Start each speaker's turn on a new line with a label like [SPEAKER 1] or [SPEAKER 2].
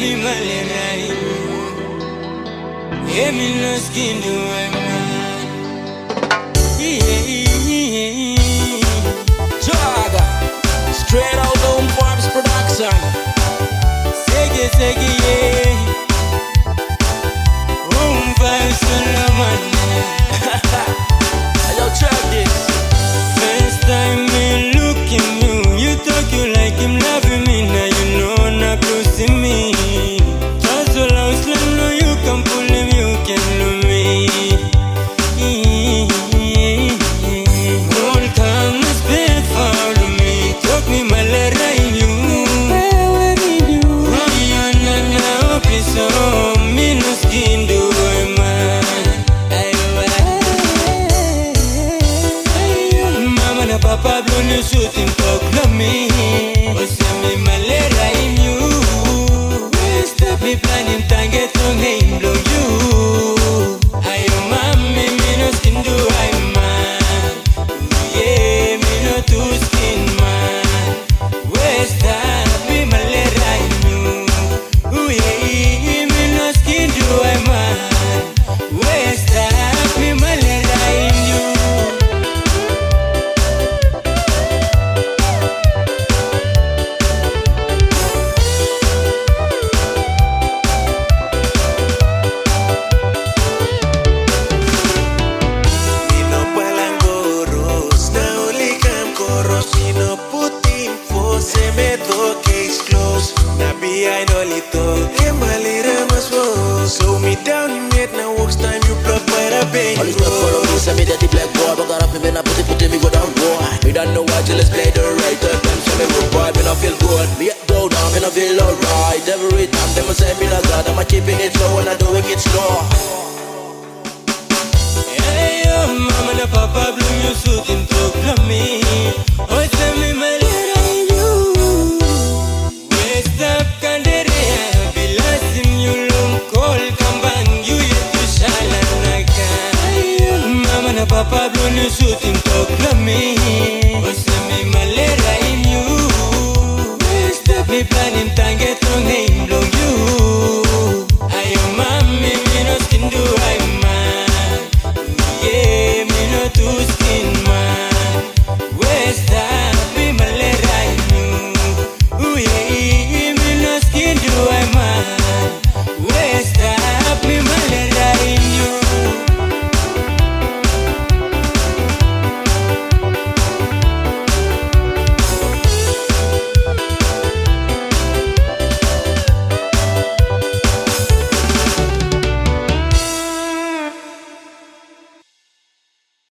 [SPEAKER 1] me malera me no skin Diwai Mahn. Jaga straight out on Vibez production. Sege yeah. Vibez Yo, check this. First time me look at you, you talk you like him loving me. Now you know not close to me. Just so long, slow, you can pull him, you can love me. All time is bad for me. Talk me my letter in you. So me no skin Diwai Mahn. Mama na papa blow no shooting talk love me. Oh, send me my letter in you. Stop me planning, time get